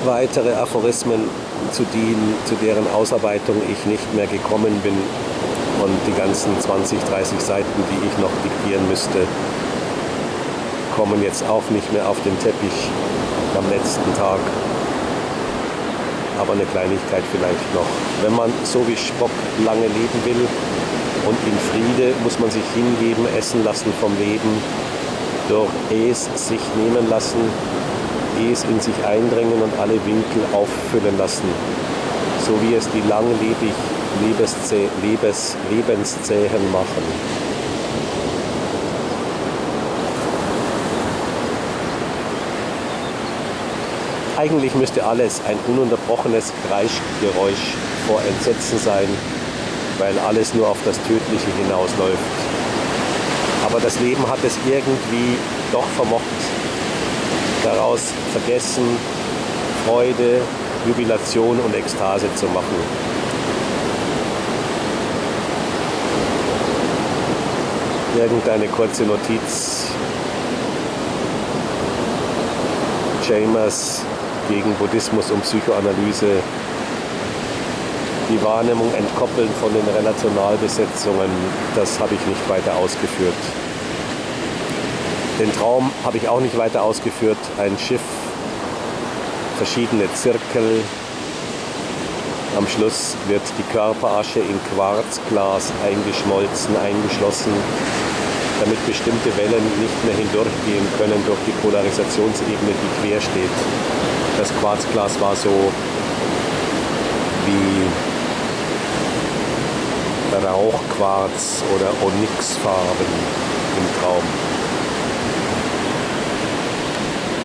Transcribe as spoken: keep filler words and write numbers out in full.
weitere Aphorismen, zu, denen, zu deren Ausarbeitung ich nicht mehr gekommen bin. Und die ganzen zwanzig, dreißig Seiten, die ich noch diktieren müsste, kommen jetzt auch nicht mehr auf den Teppich am letzten Tag. Aber eine Kleinigkeit vielleicht noch. Wenn man so wie Spock lange leben will und in Friede, muss man sich hingeben, essen lassen vom Leben, durch es sich nehmen lassen, es in sich eindringen und alle Winkel auffüllen lassen, so wie es die langlebig Lebenszäh Lebens Lebenszähen machen. Eigentlich müsste alles ein ununterbrochenes Kreischgeräusch vor Entsetzen sein, weil alles nur auf das Tödliche hinausläuft. Aber das Leben hat es irgendwie doch vermocht, daraus Vergessen, Freude, Jubilation und Ekstase zu machen. Irgendeine kurze Notiz. Chalmers gegen Buddhismus und Psychoanalyse. Die Wahrnehmung entkoppeln von den Relationalbesetzungen, das habe ich nicht weiter ausgeführt. Den Traum habe ich auch nicht weiter ausgeführt. Ein Schiff, verschiedene Zirkel. Am Schluss wird die Körperasche in Quarzglas eingeschmolzen, eingeschlossen, damit bestimmte Wellen nicht mehr hindurchgehen können durch die Polarisationsebene, die quer steht. Das Quarzglas war so wie Rauchquarz oder Onyxfarben im Traum.